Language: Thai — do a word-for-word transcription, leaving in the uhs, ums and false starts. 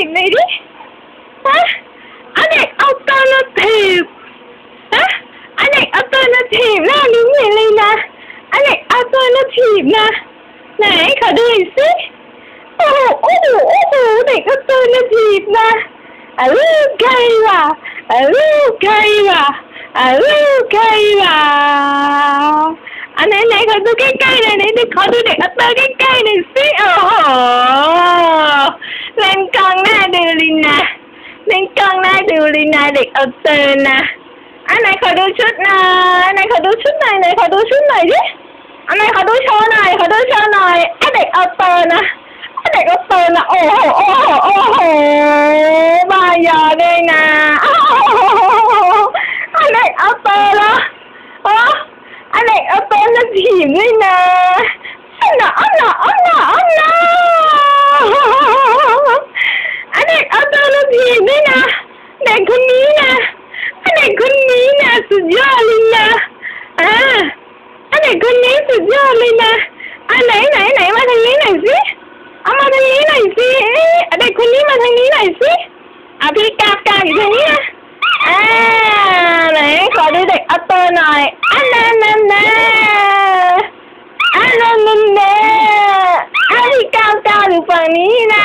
บหน่อยดิฮะอันเด็กเอาตัวมาถีบฮะอันเด็กเอาตัวมาถีบหน้าลิ้นใหญ่เลยนะอันเด็กเอาตัวมาถีบนะไหนขอดูหน่อยสิโอ้โหโอ้โหโอ้โหเด็กเอาตัวมาถีบนะอ่ะลูกใครวะอ่ะลูกใครวะอ่ะลูกใครวะอันไหนไหนขอดูใกล้ๆหน่อยไหนเด็กขอดูเด็กเอาตัวใกล้ๆหน่อยสิโอ้โหเล่นกองหน้าดูลินนะเล่นกองหน้าดูลินนะเด็กเอาตัวนะอันไหนขอดูชุดหน่อยอันไหนขอดูชุดหน่อยไหนขอดูชุดหน่อยดิอันไหนขอดูโชว์หน่อยขอดูโชว์หน่อยไอเด็กเอาตัวนะไอเด็กเอาตัวนะโอ้โหโอ้โหโอ้โหบายอด้วยนะโอ้โหไอเด็กเอาตัวนะอ๋อไอเด็กเอาตัวนะถีบด้วยนะอันน่ะอันน่ะอันน่ะอันน่ะไอเด็กเอาตัวนะถีบด้วยนะเด็กคนนี้นะไอเด็กคนนี้นะสุดยอดเลยนะอ่าไอเด็กคนนี้สุดยอดเลยนะอันไหนไหนไหนมาทางนี้หน่อยสิเอามาทางนี้หน่อยสิไอเด็กคนนี้มาทางนี้หน่อยสิอ่ะพี่กาบกาบอยู่ทางนี้นะอ่าไหนขอดูเด็กเอาตัวหน่อยอันนั้นนั่นนะอันนั้นนั่นนะอันพี่กาบกาบอยู่ฝั่งนี้นะ